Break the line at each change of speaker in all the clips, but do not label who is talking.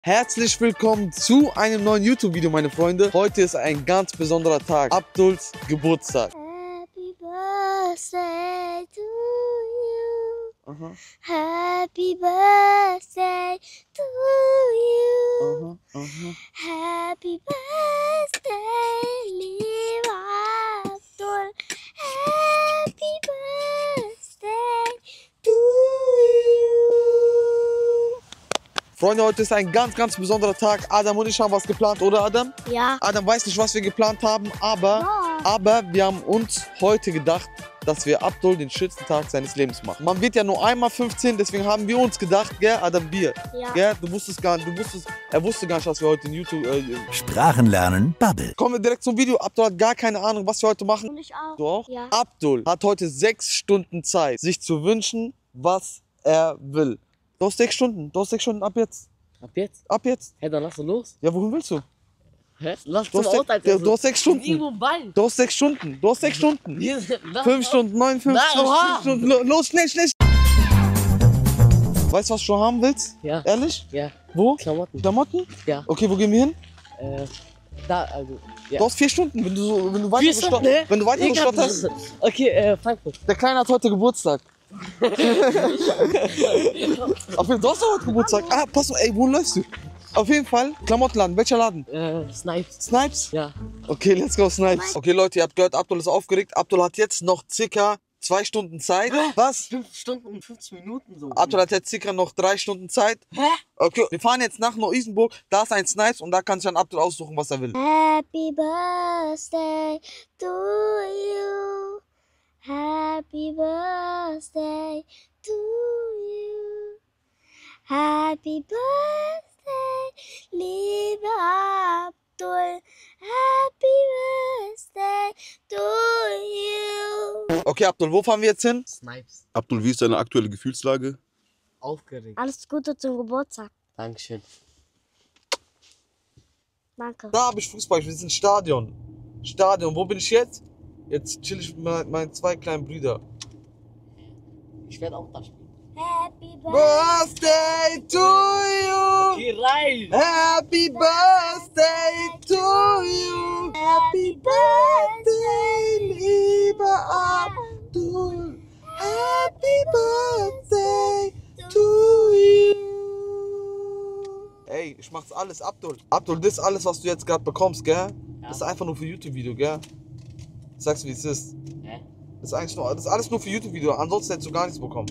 Herzlich willkommen zu einem neuen YouTube-Video, meine Freunde. Heute ist ein ganz besonderer Tag, Abduls Geburtstag.
Happy birthday to you.
Aha.
Happy birthday to you.
Aha, aha.
Happy birthday, lieber Abdul. Happy birthday to you.
Freunde, heute ist ein ganz besonderer Tag. Adam und ich haben was geplant, oder Adam?
Ja.
Adam weiß nicht, was wir geplant haben, aber wir haben uns heute gedacht, dass wir Abdul den schönsten Tag seines Lebens machen. Man wird ja nur einmal 15, deswegen haben wir uns gedacht, gell, Adam, wir.
Ja.
Gell, er wusste gar nicht, dass wir heute in YouTube...
Sprachen lernen, Bubble.
Kommen wir direkt zum Video. Abdul hat gar keine Ahnung, was wir heute machen.
Und ich auch.
Du auch?
Ja.
Abdul hat heute 6 Stunden Zeit, sich zu wünschen, was er will. Du hast 6 Stunden. Du hast 6 Stunden ab jetzt.
Ab jetzt?
Ab jetzt.
Hä, dann lass du los.
Ja, wohin willst du?
Hä? Lass
Du
zum
hast,
Auto,
du hast 6 Stunden.
Irgendwo im Wald.
Du hast 6 Stunden. Du hast 6 Stunden. 5 Stunden, 59
Nein, oha.
Stunden. Los, schnell. Weißt du, was du schon haben willst?
Ja.
Ehrlich?
Ja.
Wo?
Klamotten.
Klamotten?
Ja.
Okay, wo gehen wir hin?
Da, also. Ja.
Du hast 4 Stunden. Wenn du weiter
4 Stunden, ne?
Wenn du weiter
Ich hab-
hast.
Okay, Frankfurt.
Der Kleine hat heute Geburtstag. Auf jeden Fall, du hast doch heute Geburtstag. Ah, pass auf, ey, wo läufst du? Auf jeden Fall, Klamottenladen. Welcher Laden?
Snipes.
Snipes?
Ja.
Okay, let's go, Snipes. Okay, Leute, ihr habt gehört, Abdul ist aufgeregt. Abdul hat jetzt noch circa 2 Stunden Zeit. Was?
5 Stunden und 15 Minuten so.
Abdul hat jetzt circa noch 3 Stunden Zeit.
Hä?
Okay, wir fahren jetzt nach Neu-Isenburg. Da ist ein Snipes und da kann sich dann Abdul aussuchen, was er will.
Happy birthday to you. Happy birthday to you. Happy birthday, lieber Abdul. Happy birthday to you.
Okay, Abdul, wo fahren wir jetzt hin?
Snipes.
Abdul, wie ist deine aktuelle Gefühlslage?
Aufgeregt.
Alles Gute zum Geburtstag.
Dankeschön.
Danke.
Da habe ich Fußball, wir sind Stadion. Stadion, wo bin ich jetzt? Jetzt chill ich mit meinen 2 kleinen Brüdern.
Ich werde auch da spielen.
Happy birthday.
Birthday to you!
Geh rein!
Happy birthday to you! Happy birthday, lieber Abdul! Happy birthday to you! Ey, ich mach's alles, Abdul. Abdul, das ist alles, was du jetzt gerade bekommst, gell?
Ja.
Das ist einfach nur für YouTube-Video, gell? Sag's wie es ist.
Hä?
Das ist eigentlich nur, das ist alles nur für YouTube-Video, ansonsten hättest du gar nichts bekommen.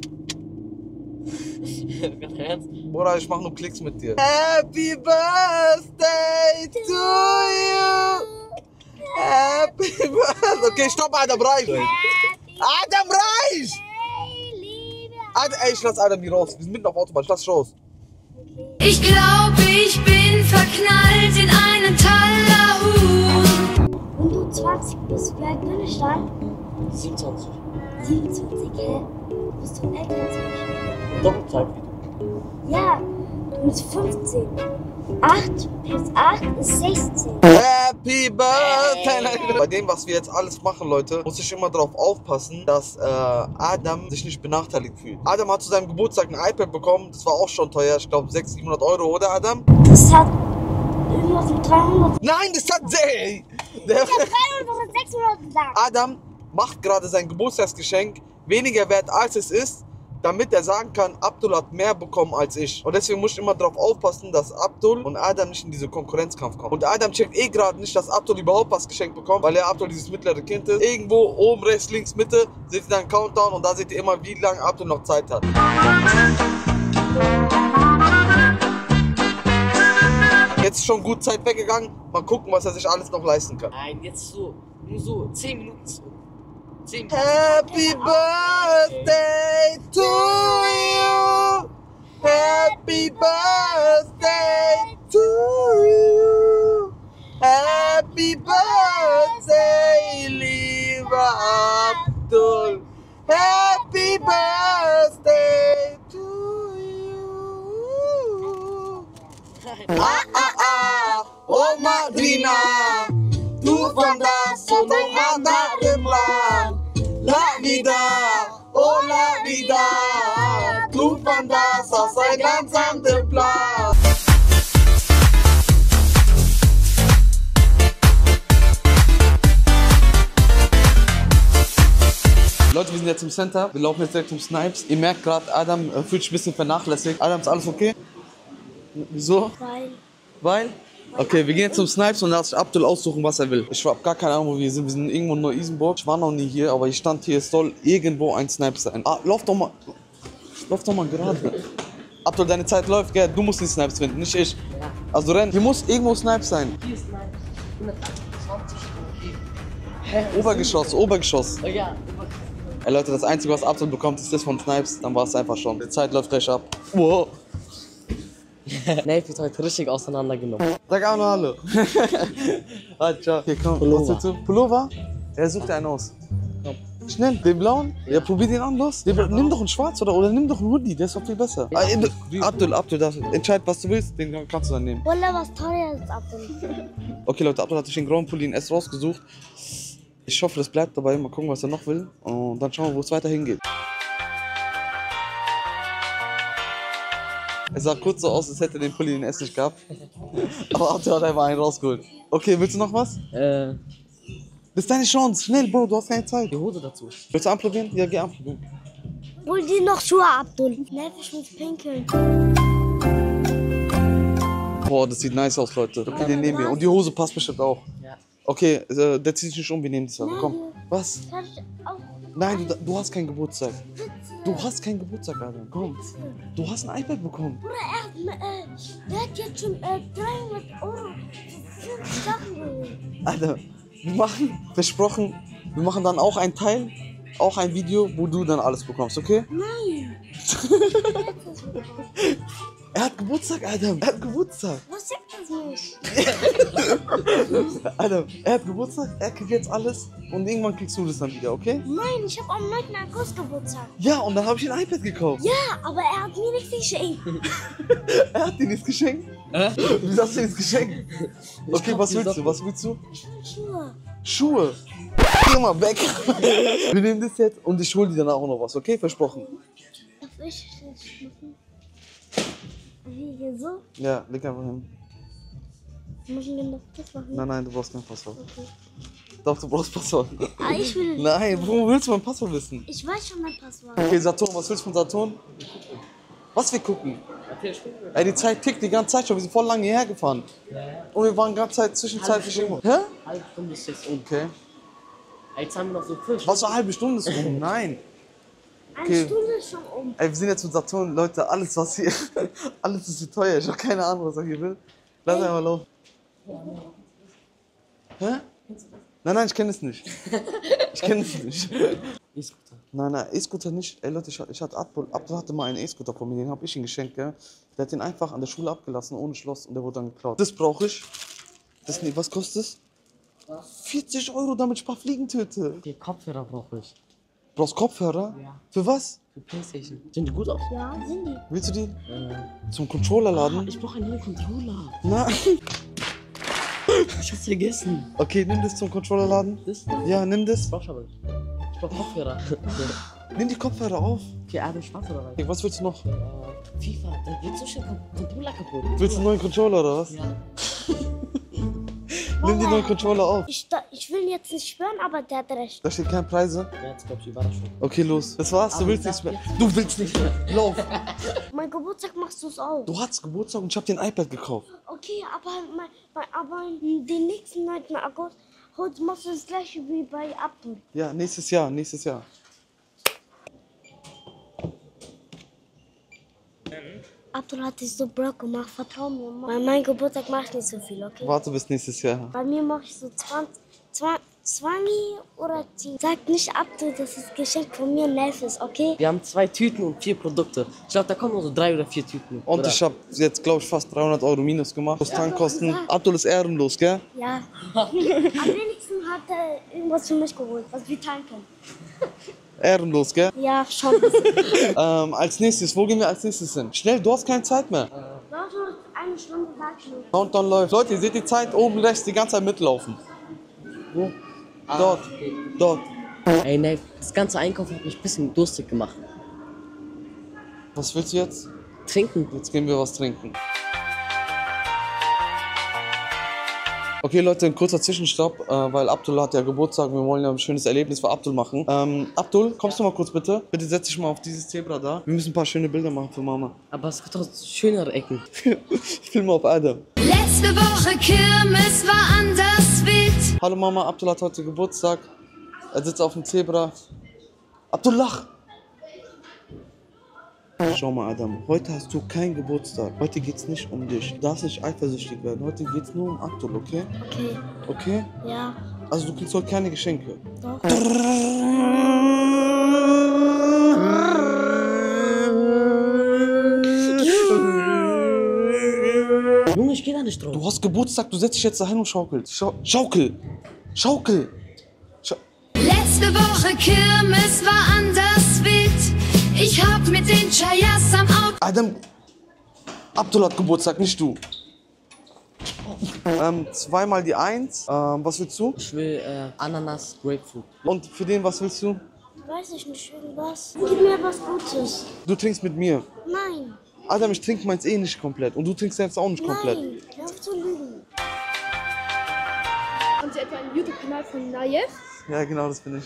Ganz ernst?
Bruder, ich mach nur Klicks mit dir. Happy Birthday to you! Happy Birthday! Okay, stopp, Adam, reicht! Adam, reicht! Adam, ey, ich lass Adam hier raus. Wir sind mitten auf Autobahn, ich lass dich raus.
Ich glaube, ich bin verknallt in einen Tallerhut.
Wenn du 20 bist, wie alt bin ich dann?
27.
27, hä? Du bist doch älter als ich.
Doppelzeit wie du.
Ja, du bist 15. 8 plus 8 ist 16.
Happy Birthday! Bei dem, was wir jetzt alles machen, Leute, muss ich immer darauf aufpassen, dass Adam sich nicht benachteiligt fühlt. Adam hat zu seinem Geburtstag ein iPad bekommen, das war auch schon teuer, ich glaube 600-700 Euro, oder Adam?
Das hat irgendwas mit 300.
Nein, das hat... Ey,
Ich hab 300 oder 600 gesagt.
Adam macht gerade sein Geburtstagsgeschenk weniger wert als es ist, damit er sagen kann, Abdul hat mehr bekommen als ich. Und deswegen muss ich immer darauf aufpassen, dass Abdul und Adam nicht in diese Konkurrenzkampf kommen. Und Adam checkt eh gerade nicht, dass Abdul überhaupt was geschenkt bekommt, weil Abdul dieses mittlere Kind ist. Irgendwo oben, rechts, links, Mitte seht ihr dann Countdown und da seht ihr immer, wie lange Abdul noch Zeit hat. Jetzt ist schon gut Zeit weggegangen. Mal gucken, was er sich alles noch leisten kann.
Nein, jetzt so. Nur so 10 Minuten so. 10 Minuten.
Happy birthday to you. Happy birthday to you. Happy birthday, lieber Abdul. Happy birthday to you. Oh Madrina, du von das und Manda im Land. La vida, oh la vida, du von das aus ein ganz anderem Plan. jetzt im Center, wir laufen jetzt direkt zum Snipes. Ihr merkt gerade, Adam fühlt sich ein bisschen vernachlässigt. Adam, ist alles okay? Wieso? Weil? Okay, wir gehen jetzt zum Snipes und lass Abdul aussuchen, was er will. Ich hab gar keine Ahnung, wo wir sind. Wir sind irgendwo in Neu-Isenburg. Ich war noch nie hier, aber ich stand hier, es soll irgendwo ein Snipes sein. Ah, lauf doch mal gerade. Abdul, deine Zeit läuft, gell? Du musst die Snipes finden, nicht ich.
Ja.
Also renn, hier muss irgendwo Snipes sein.
Hier ist Snipes. 128. Okay. Hä?
Obergeschoss.
Oh ja,
Ey Leute, das Einzige, was Abdul bekommt, ist das von Snipes. Dann war es einfach schon. Die Zeit läuft gleich ab. Wow.
Nate wird heute richtig auseinandergenommen.
Sag auch noch Hallo. Warte, ciao. Hier, komm.
Pullover.
Was willst du? Pullover? Er sucht dir einen aus.
Komm.
Schnell, den blauen? Ja, probier den an, los. Nimm doch einen schwarz oder nimm doch einen Hoodie, der ist doch viel besser. Abdul, entscheid, was du willst, den kannst du dann nehmen.
Wolle was teures Abdul.
Okay Leute, Abdul hat sich den grauen Pulli in S rausgesucht. Ich hoffe, das bleibt dabei. Mal gucken, was er noch will. Und dann schauen wir, wo es weiter hingeht. Es sah kurz so aus, als hätte er den Pulli in S nicht gehabt. Aber Abdul hat einfach einen rausgeholt. Okay, willst du noch was? Das ist deine Chance. Schnell, Bro, du hast keine Zeit.
Die Hose dazu.
Willst du anprobieren? Ja, geh anprobieren.
Hol dir noch Schuhe, Abdul. Nerv, ich muss pinkeln.
Boah, das sieht nice aus, Leute. Okay, den nehmen wir. Und die Hose passt bestimmt auch.
Ja.
Okay, der zieht sich nicht um, wir nehmen das aber. Komm. Was?
Kann ich auch
Nein, du hast keinen Geburtstag. Du hast keinen Geburtstag, Adam. Komm. Du hast ein iPad bekommen.
Bruder, der hat jetzt schon 300 Euro für 5 Sachen geholt.
Alter, wir machen, versprochen, wir machen dann auch ein Teil, auch ein Video, wo du dann alles bekommst, okay?
Nein.
Er hat Geburtstag, Adam. Er hat Geburtstag.
Was sagt das nicht?
Adam, er hat Geburtstag, er kriegt jetzt alles und irgendwann kriegst du das dann wieder, okay?
Nein, ich habe am 9. August Geburtstag.
Ja, und dann habe ich ein iPad gekauft.
Ja, aber er hat mir nichts geschenkt.
Er hat dir nichts geschenkt. Wieso hast du dir nichts geschenkt? Okay, was willst du? Was willst du?
Ich will Schuhe.
Schuhe. Geh mal weg. Wir nehmen das jetzt und ich hol dir danach auch noch was, okay? Versprochen.
Darf ich das machen? Wie hier so?
Ja, leg einfach hin.
Müssen wir noch das machen?
Nein, du brauchst kein Passwort.
Okay.
Doch, du brauchst Passwort.
Ah, ich will.
Nein, wo willst du mein Passwort wissen?
Ich weiß schon mein Passwort.
Okay, Saturn, was willst du von Saturn? Was wir gucken? Ey, die Zeit tickt die ganze Zeit schon, wir sind voll lange hierher gefahren. Und wir waren die ganze Zeit zwischenzeitlich irgendwo. Hä?
Halbe Stunde ist jetzt um.
Okay.
Jetzt haben wir noch so Fisch.
Was für eine halbe Stunde ist rum? Nein.
Eine
Okay.
Stunde ist schon um.
Ey, wir sind jetzt mit Saturn, Leute, alles was hier, alles ist hier teuer. Ich hab keine Ahnung, was er hier will. Lass einmal laufen. Hä? Nein, ich kenne es nicht. Ich kenne es nicht.
E-Scooter.
Nein, E-Scooter nicht. Ey Leute, ich hatte Abdul hatte mal einen E-Scooter von mir, den habe ich ihm geschenkt, gell? Der hat den einfach an der Schule abgelassen, ohne Schloss, und der wurde dann geklaut. Das brauche ich. Das, nee, was kostet es? 40 Euro, damit ich ein paar Fliegen töte.
Die Kopfhörer brauche ich.
Brauchst Kopfhörer?
Ja.
Für was?
Für Playstation. Sind die gut aus?
Ja, sind die.
Willst du die zum Controller laden?
Ich brauche einen neuen Controller.
Na,
Ich hab's vergessen.
okay, nimm das zum Controller laden.
Das
Ja, nimm das.
brauch ich aber nicht. Ich brauch Kopfhörer.
Nimm die Kopfhörer auf.
Okay, Adam schwarz oder was?
Okay, was willst du noch?
FIFA, da wird so schnell Controller kaputt.
Willst du einen neuen Controller oder was?
Ja.
Nimm die neuen Controller auf.
Ich will jetzt nicht schwören, aber der hat recht.
Da steht keine Preise.
Ja, jetzt glaub ich Überraschung.
Okay, los. Das war's, du
Aber
willst
sag
nichts mehr.
jetzt-
Du willst nicht mehr. Lauf.
Mein Geburtstag machst du es auch.
Du hattest Geburtstag und ich hab dir ein iPad gekauft.
Okay, aber den nächsten 9. August heute machst du das gleiche wie bei Abdul.
Ja, nächstes Jahr, nächstes Jahr.
Abdul hat dich so broke gemacht, vertrau mir. Bei meinem Geburtstag mach ich nicht so viel, okay?
Warte bis nächstes Jahr.
Bei mir mach ich so 20 oder 10. Sag nicht Abdul, das ist Geschenk von mir und Nelfis, okay?
Wir haben 2 Tüten und 4 Produkte. Ich glaube, da kommen nur so 3 oder 4 Tüten.
Und
oder?
ich hab jetzt, glaube ich, fast 300 Euro minus gemacht. Plus Tankkosten. Abdul ist ehrenlos, gell?
Ja. Am wenigsten hat er irgendwas für mich geholt, was wir tanken.
Ehrenlos, gell?
Ja, schon.
Als nächstes, wo gehen wir als nächstes hin? Schnell, du hast keine Zeit mehr.
Leute, eine Stunde sag ich nur.
Countdown läuft. Leute, ihr seht die Zeit oben rechts die ganze Zeit mitlaufen.
Wo?
Dort.
Okay.
Dort.
Ey, nein, das ganze Einkaufen hat mich ein bisschen durstig gemacht.
Was willst du jetzt?
Trinken.
Jetzt gehen wir was trinken. Okay Leute, ein kurzer Zwischenstopp, weil Abdul hat ja Geburtstag. Wir wollen ja ein schönes Erlebnis für Abdul machen. Abdul, kommst du mal kurz bitte? Bitte setz dich mal auf dieses Zebra da. Wir müssen ein paar schöne Bilder machen für Mama.
Aber es gibt doch schönere Ecken.
Ich filme auf Adam.
Letzte Woche Kirmes war anders wild.
Hallo Mama, Abdul hat heute Geburtstag. Er sitzt auf dem Zebra. Abdul, lach! Schau mal, Adam, heute hast du keinen Geburtstag. Heute geht's nicht um dich. Du darfst nicht eifersüchtig werden. Heute geht's nur um Abdul, okay?
Okay.
Okay?
Ja.
Also du kriegst heute keine Geschenke.
Doch.
Junge, ich geh da nicht drauf.
Du hast Geburtstag, du setzt dich jetzt dahin und schaukelst. Schaukel! Schaukel!
Letzte Woche Kirmes war anders wild. Ich hab mit den Chayas am Auto.
Adam, Abdul hat Geburtstag, nicht du. Zweimal die 1. Was willst du?
Ich will Ananas, Grapefruit.
Und für den, was willst du?
Weiß ich nicht, irgendwas. Gib mir was Gutes.
Du trinkst mit mir.
Nein.
Adam, ich trinke meins eh nicht komplett. Und du trinkst jetzt auch nicht komplett.
Nein. Hör auf zu lügen.
Haben Sie etwa einen YouTube-Kanal von Nayev?
Ja, genau, das bin ich.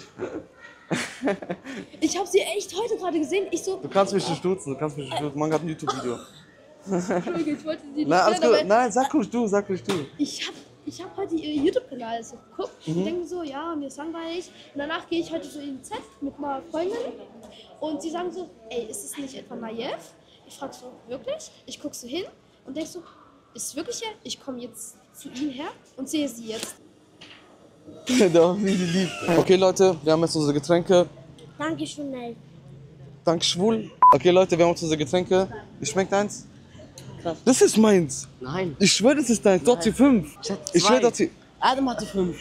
Ich habe sie echt heute gerade gesehen. Ich so,
Du kannst mich nicht duzen, Man hat ein YouTube-Video.
Entschuldigung, ich wollte sie nicht
Nein, alles
stören,
gut.
aber
Nein, sag ruhig du.
ich hab heute ihr YouTube-Kanal so geguckt. Ich denke so, ja, mir ist langweilig. Und danach gehe ich heute so in den Z mit meiner Freundin. Und sie sagen so, ey, ist es nicht etwa Nayev? Ich frage so, wirklich? Ich gucke so hin und denke so, ist es wirklich er? Ich komme jetzt zu ihnen her und sehe sie jetzt.
Da, wie die liebt. Okay, Leute, wir haben jetzt unsere Getränke.
Danke schön, ey.
Dank schwul. Okay, Leute, wir haben jetzt unsere Getränke. Wie schmeckt eins?
Krass.
Das ist meins.
Nein.
Ich schwöre, das ist deins. Dort sie 5.
Ich hatte
Ich schwöre,
2.
dort sie.
Adam hatte 5.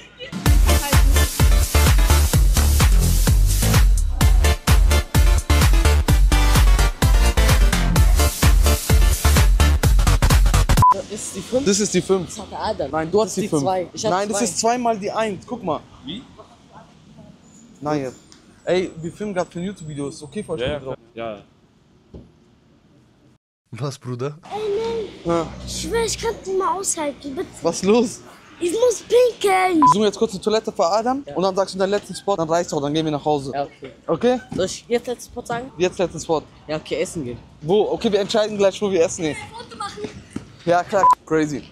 Ist die 5?
Das ist die 5.
Das hatte Adam.
Nein, du hast
Das
die
ist
5.
2. Ich hatte
Nein, das
2.
ist zweimal die 1. Guck mal.
Wie?
Nein, jetzt. Ey, wir filmen gerade für ein YouTube-Video. Ist okay, Frau drauf.
Ja.
Was, Bruder?
Ja.
Ich schwöre, ich kann nicht mal aushalten. Bitte.
Was ist los?
Ich muss pinkeln.
Wir suchen jetzt kurz eine Toilette für Adam und dann sagst du deinen letzten Spot, dann reicht's auch, dann gehen wir nach Hause.
Ja, okay.
Okay?
Soll ich jetzt letzten Spot sagen?
Jetzt letzten Spot.
Ja, okay, essen gehen.
Wo? Okay, wir entscheiden gleich, wo wir essen gehen. Ja, klar. Crazy.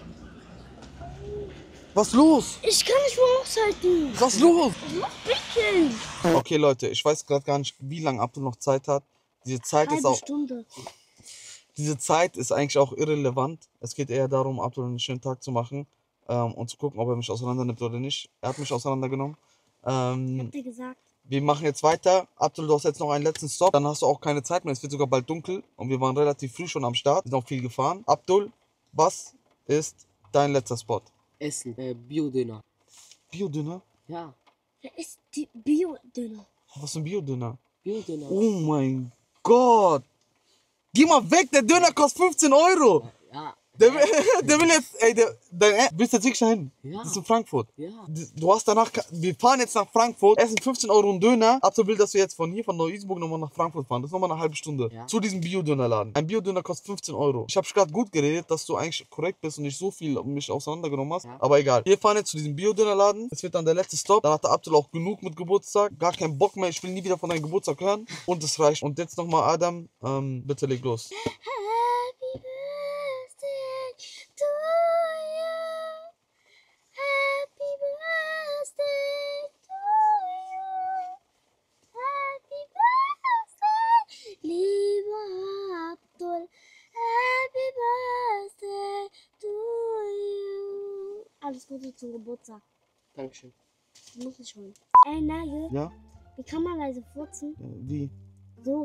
Was los?
Ich kann nicht mehr aushalten.
Was los?
Ich muss pinkeln.
Okay, Leute, ich weiß gerade gar nicht, wie lange Abdul noch Zeit hat. Diese Zeit ist
Halbe
auch.
Stunde.
Diese Zeit ist eigentlich auch irrelevant. Es geht eher darum, Abdul einen schönen Tag zu machen und zu gucken, ob er mich auseinandernimmt oder nicht. Er hat mich auseinandergenommen.
Habt ihr gesagt?
Wir machen jetzt weiter. Abdul, du hast jetzt noch einen letzten Stop. Dann hast du auch keine Zeit mehr. Es wird sogar bald dunkel. Und wir waren relativ früh schon am Start. Wir sind auch viel gefahren. Abdul, was ist dein letzter Spot?
Essen. Bio-Döner.
Biodöner?
Ja.
Wer ist die Bio-Döner?
Was ist ein Biodöner?
Bio-Döner.
Oh mein Gott! Geh mal weg, der Döner kostet 15 Euro!
Ja.
Der will jetzt, ey, willst jetzt wirklich dahin?
Ja.
Das ist in Frankfurt.
Ja.
Du hast danach, wir fahren jetzt nach Frankfurt, essen 15 Euro einen Döner. Abdul will, dass wir jetzt von hier, von Neu-Isenburg nochmal nach Frankfurt fahren. Das ist nochmal eine halbe Stunde.
Ja.
Zu diesem Biodönerladen. Ein Biodöner kostet 15 Euro. Ich habe gerade gut geredet, dass du eigentlich korrekt bist und nicht so viel mich auseinandergenommen hast.
Ja.
Aber egal. Wir fahren jetzt zu diesem Biodönerladen. Das wird dann der letzte Stop. Dann hat der Abdul auch genug mit Geburtstag. Gar keinen Bock mehr. Ich will nie wieder von deinem Geburtstag hören. Und das reicht. Und jetzt nochmal Adam. Bitte leg los.
Happy birthday to you. Happy birthday to you. Happy birthday, lieber Abdul. Happy birthday to you. Alles Gute zum Geburtstag.
Dankeschön.
Du musst nicht holen. Ey, Nagel,
Ja?
wie kann man leise furzen?
Wie?
So.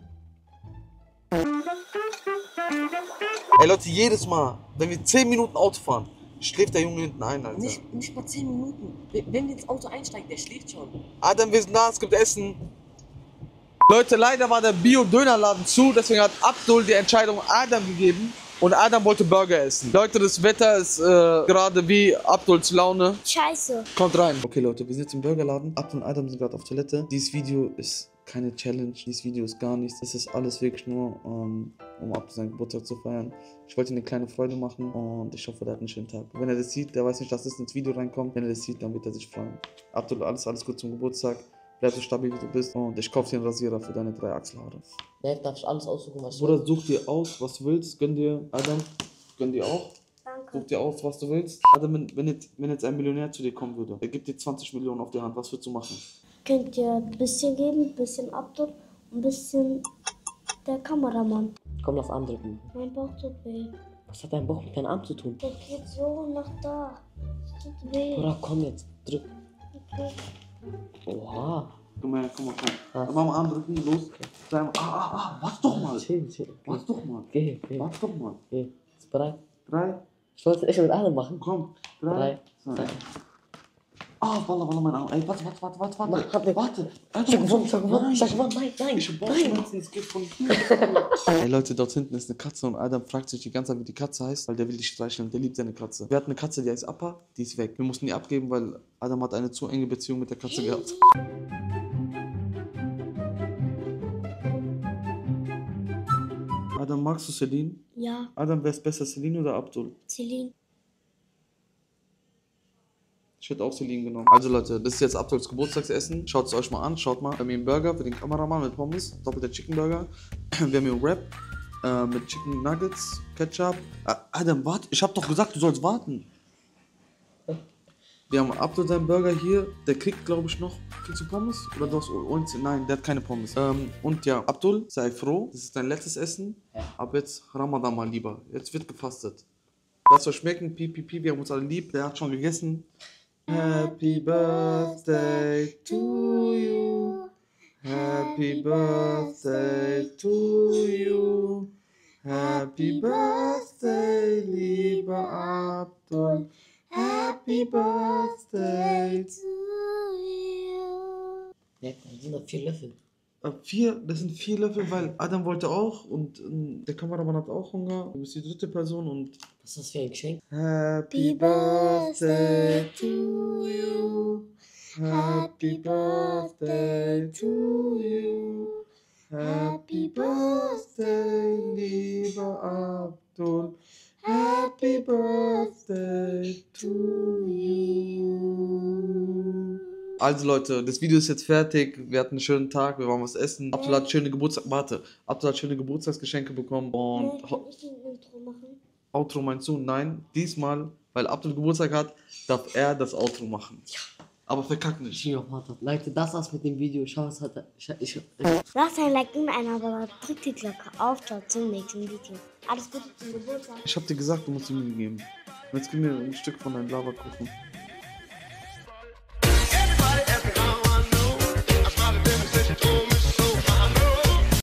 Ey Leute, jedes Mal, wenn wir 10 Minuten Auto fahren, schläft der Junge hinten ein, Alter.
Nicht mal 10 Minuten. Wenn wir ins Auto einsteigen, der schläft schon.
Adam, wir sind da, es gibt Essen. Leute, leider war der Bio-Dönerladen zu, deswegen hat Abdul die Entscheidung Adam gegeben. Und Adam wollte Burger essen. Leute, das Wetter ist gerade wie Abduls Laune.
Scheiße.
Kommt rein. Okay Leute, wir sind jetzt im Burgerladen. Abdul und Adam sind gerade auf Toilette. Dieses Video ist keine Challenge, dieses Video ist gar nichts. Es ist alles wirklich nur, um Abdul seinen Geburtstag zu feiern. Ich wollte ihm eine kleine Freude machen und ich hoffe, der hat einen schönen Tag. Wenn er das sieht, der weiß nicht, dass das ins Video reinkommt. Wenn er das sieht, dann wird er sich freuen. Abdul, alles gut zum Geburtstag. Bleib so stabil, wie du bist. Und ich kaufe dir einen Rasierer für deine 3 Achselhaare.
Ne, darf ich alles aussuchen, was
Bruder, such dir aus, was du willst. Gönn dir, Adam, gönn dir auch.
Danke.
Such dir aus, was du willst. Adam, wenn jetzt ein Millionär zu dir kommen würde, er gibt dir 20 Millionen auf die Hand, was würdest du machen?
Könnt ihr ein bisschen geben, ein bisschen Abdul und ein bisschen der Kameramann.
Komm, lass Arm drücken.
Mein Bauch tut weh.
Was hat dein Bauch mit deinem Arm zu tun?
Der geht so nach da. Es tut weh.
Bruder, komm jetzt, drück.
Okay.
Oha.
Komm her, komm.
Ah.
Mach mal Arm drücken, los. Warte doch mal.
Chill.
Warte doch mal.
Geh.
Warte doch mal.
Geh. Bist du bereit?
3,
Ich wollte es echt mit allem machen.
komm.
3,
2.
2.
Wallah, mein Arm. Ey, warte. Warte.
Ich hab gewonnen. Nein.
Ich hab Bauchschmerzen, es geht von hier. Ey Leute, dort hinten ist eine Katze und Adam fragt sich die ganze Zeit, wie die Katze heißt, weil der will die streicheln, der liebt seine Katze. Wir hatten eine Katze, die heißt Appa, die ist weg. Wir mussten die abgeben, weil Adam hat eine zu enge Beziehung mit der Katze gehabt. Adam, magst du Celine?
Ja,
Adam, wer ist besser, Celine oder Abdul?
Celine.
Ich hätte auch Celine genommen. Also Leute, das ist jetzt Abduls Geburtstagsessen. Schaut es euch mal an, schaut mal. Wir haben hier einen Burger für den Kameramann mit Pommes, doppelter Chicken Burger. Wir haben hier einen Wrap mit Chicken Nuggets, Ketchup. Adam, warte, ich hab doch gesagt, du sollst warten. Wir haben Abdul seinen Burger hier, der kriegt glaube ich noch. Kriegst du Pommes? Oder du hast uns? Nein, der hat keine Pommes. Und ja, Abdul, sei froh, das ist dein letztes Essen.
Ja.
Ab jetzt Ramadan mal lieber. Jetzt wird gefastet. Lasst euch schmecken, pipi, wir haben uns alle lieb. Der hat schon gegessen. Happy birthday to you. Happy birthday to you. Happy birthday, lieber Abdul. Happy birthday.
Ja, das sind doch 4 Löffel.
4, das sind 4 Löffel, weil Adam wollte auch und der Kameramann hat auch Hunger. Du bist die 3. Person und
Was ist das für ein Geschenk?
Happy birthday to you. Happy birthday to you. Happy birthday, lieber Abdul. Happy birthday to you. Also Leute, das Video ist jetzt fertig. Wir hatten einen schönen Tag, wir waren was essen. Abdul hat schöne Geburtstagsgeschenke bekommen und
Kann ich ein Intro machen?
Outro meinst du? Nein, diesmal, weil Abdul Geburtstag hat, darf er das Outro machen. Ja. Aber verkack nicht.
Leute, das war's mit dem Video. Schau, es hat.
Lasst ein Like und ein Abo, drückt die Glocke auf, ciao, zum nächsten Video. Alles Gute zum Geburtstag.
Ich hab dir gesagt, du musst ihm geben. Jetzt gib mir ein Stück von deinem Lavakuchen.